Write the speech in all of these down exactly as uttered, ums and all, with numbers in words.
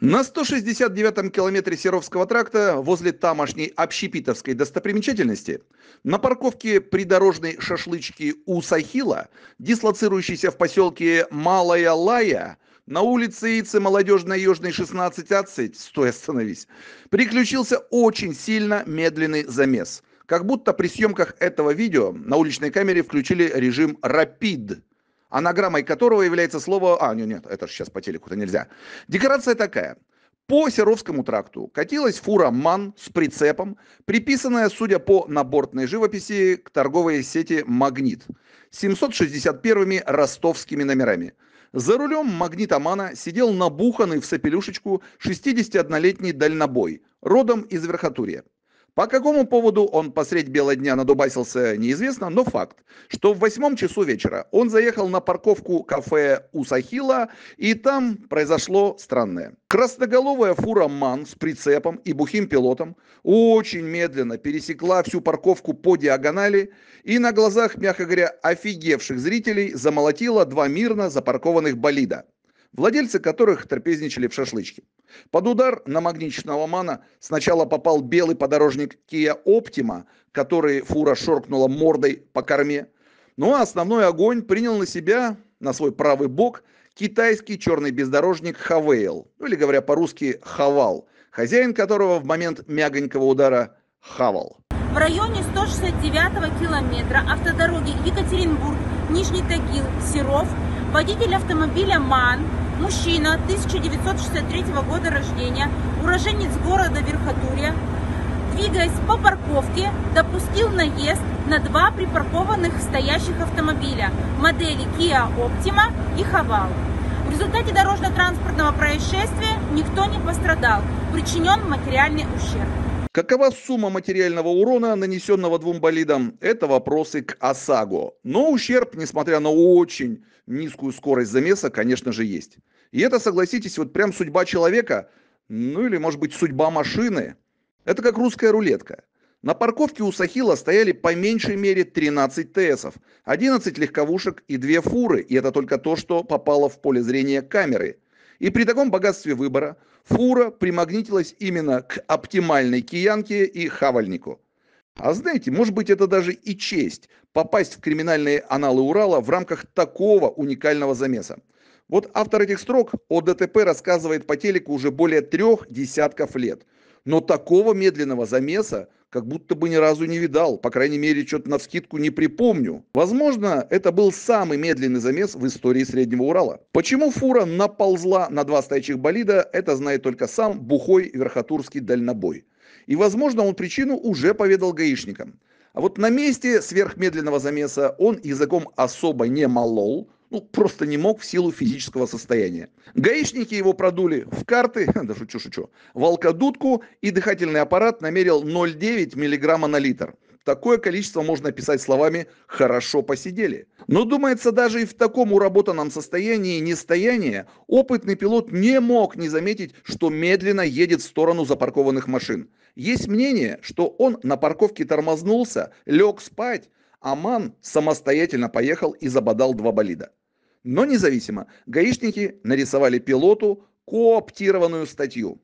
На сто шестьдесят девятом километре Серовского тракта, возле тамошней общепитовской достопримечательности, на парковке придорожной шашлычки у Сахила, дислоцирующейся в поселке Малая Лая, на улице Яйце Молодежной Южной шестнадцать А, стой, остановись, приключился очень сильно медленный замес. Как будто при съемках этого видео на уличной камере включили режим «Рапид», анаграммой которого является слово... А, нет, нет, это же сейчас по телеку-то нельзя. Декорация такая. По Серовскому тракту катилась фура МАН с прицепом, приписанная, судя по набортной живописи, к торговой сети «Магнит» семьсот шестьдесят первыми ростовскими номерами. За рулем «Магнита МАНа» сидел набуханный в сопелюшечку шестидесятиоднолетний дальнобой, родом из Верхотурья. По какому поводу он посредь бела дня надубасился, неизвестно, но факт, что в восьмом часу вечера он заехал на парковку кафе у Сахила, и там произошло странное. Красноголовая фура МАН с прицепом и бухим пилотом очень медленно пересекла всю парковку по диагонали и на глазах, мягко говоря, офигевших зрителей замолотила два мирно запаркованных болида, владельцы которых трапезничали в шашлычке. Под удар намагниченного МАНа сначала попал белый подорожник Kia Optima, который фура шоркнула мордой по корме. Ну а основной огонь принял на себя, на свой правый бок, китайский черный бездорожник Хавейл, ну или говоря по-русски Хавал, хозяин которого в момент мягонького удара хавал. В районе сто шестьдесят девятого километра автодороги Екатеринбург, Нижний Тагил, Серов, водитель автомобиля МАН, мужчина тысяча девятьсот шестьдесят третьего года рождения, уроженец города Верхотурья, двигаясь по парковке, допустил наезд на два припаркованных стоящих автомобиля модели Kia Optima и Haval. В результате дорожно-транспортного происшествия никто не пострадал, причинен материальный ущерб. Какова сумма материального урона, нанесенного двум болидам, это вопросы к ОСАГО. Но ущерб, несмотря на очень низкую скорость замеса, конечно же, есть. И это, согласитесь, вот прям судьба человека, ну или, может быть, судьба машины. Это как русская рулетка. На парковке у Сахила стояли по меньшей мере тринадцать ТСов, одиннадцать легковушек и две фуры. И это только то, что попало в поле зрения камеры. И при таком богатстве выбора фура примагнитилась именно к оптимальной киянке и хавальнику. А знаете, может быть, это даже и честь попасть в криминальные аналы Урала в рамках такого уникального замеса. Вот автор этих строк о ДТП рассказывает по телеку уже более трех десятков лет. Но такого медленного замеса как будто бы ни разу не видал, по крайней мере, что-то навскидку не припомню. Возможно, это был самый медленный замес в истории Среднего Урала. Почему фура наползла на два стоячих болида, это знает только сам бухой верхотурский дальнобой. И, возможно, он причину уже поведал гаишникам. А вот на месте сверхмедленного замеса он языком особо не молол, ну, просто не мог в силу физического состояния. Гаишники его продули в карты, да шучу, шучу, в алкодудку, и дыхательный аппарат намерил ноль целых девять десятых миллиграмма на литр. Такое количество можно описать словами «хорошо посидели». Но, думается, даже и в таком уработанном состоянии нестояния опытный пилот не мог не заметить, что медленно едет в сторону запаркованных машин. Есть мнение, что он на парковке тормознулся, лег спать, а МАН самостоятельно поехал и забодал два болида. Но независимо, гаишники нарисовали пилоту кооптированную статью.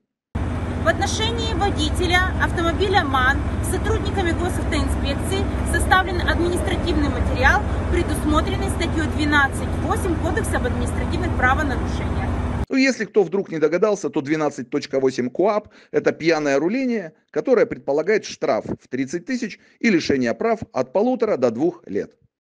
В отношении водителя автомобиля МАН сотрудниками госавтоинспекции составлен административный материал, предусмотренный статьей двенадцать восемь Кодекса об административных правонарушениях. Ну, если кто вдруг не догадался, то двенадцать точка восемь КоАП – это пьяное руление, которое предполагает штраф в тридцать тысяч и лишение прав от полутора до двух лет.